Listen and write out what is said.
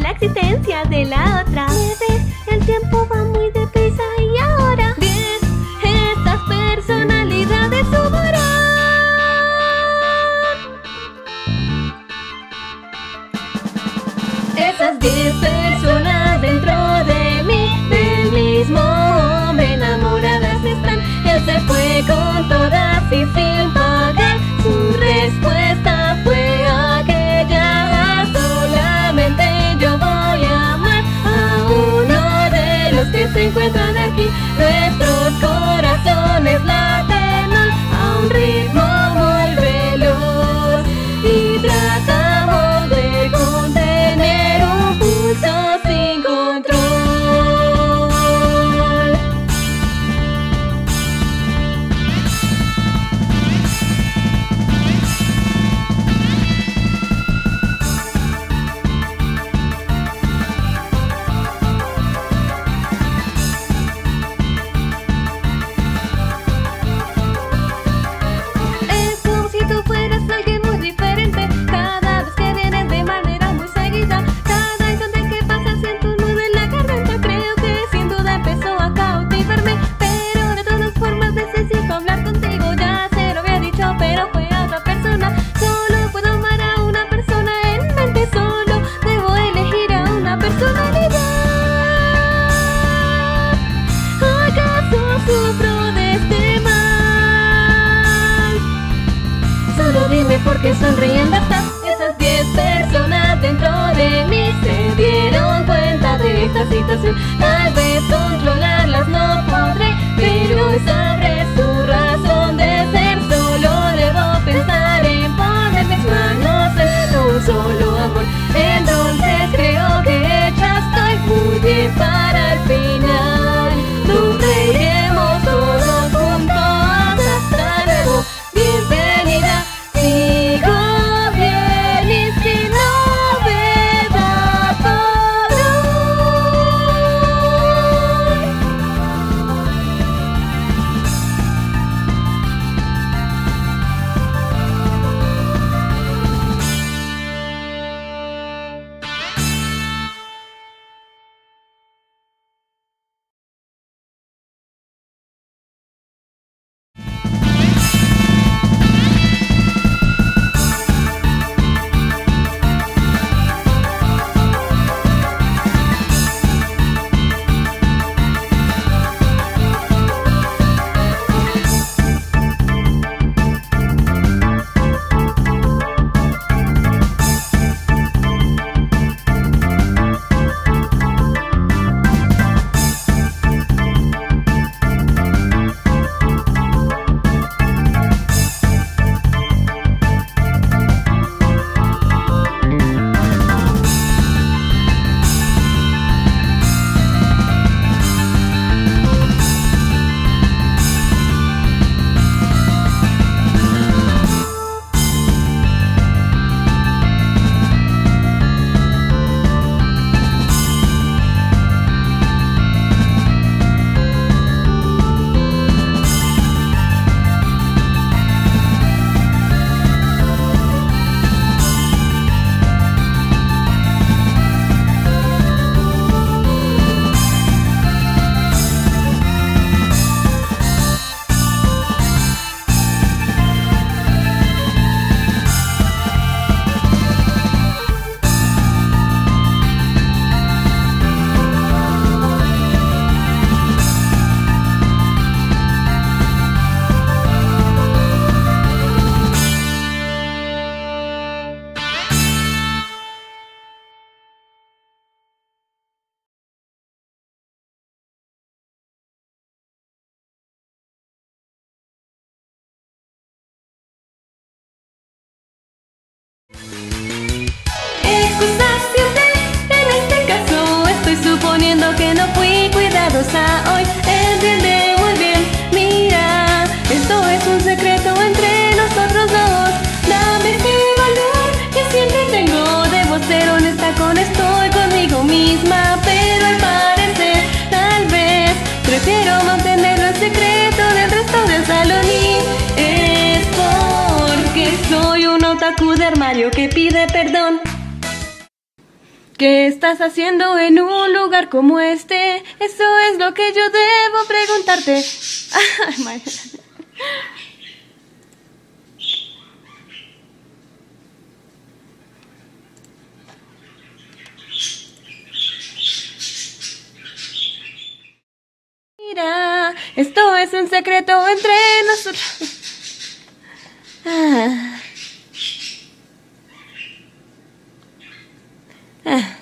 la existencia de la otra. 9, el tiempo va muy deprisa y ahora. 10, estas personalidades sumarán. Esas 10 personas dentro de mí, del mismo hombre enamoradas están. Él se fue con todas y sin pagar. Su respuesta fue aquella: solamente yo voy a amar a uno de los que se encuentran aquí. Nuestros corazones laten a un ritmo muy veloz y tratamos de contener un pulso sin control. Es como si tú fueras alguien muy diferente. Cada vez que vienes de manera muy seguida, cada instante que pasa siento un nudo en la garganta. Creo que sin duda empezó a cautivarme, pero de todas formas necesito hablar contigo. Ya se lo había dicho, pero fue a otra persona. Solo puedo amar a una persona en mente. Solo debo elegir a una personalidad. ¿Acaso sufro de este mal? Solo dime por qué sonriendo estás. Esas 10 personas dentro de mí se dieron cuenta de esta situación. Tal vez controlarlas no podré, pero sabré su razón de ser. Solo debo pensar en poner mis manos en un solo amor. Entonces creo que hecha estoy muy bien para el final, donde iremos todos juntos hasta luego. Bienvenida, sigo bien y sin novedad por hoy. Excusas siempre, en este caso estoy suponiendo que no fui cuidadosa hoy. Entiende muy bien, mira, esto es un secreto entre nosotros dos. Dame ese valor que siempre tengo, debo ser honesta con esto y conmigo misma. Pero al parecer, tal vez, prefiero mantenerlo en secreto del resto del salón. Y es porque soy un otaku de armario que pide perdón. ¿Qué estás haciendo en un lugar como este? Eso es lo que yo debo preguntarte. Ay, madre. Mira, esto es un secreto entre nosotros. Ah.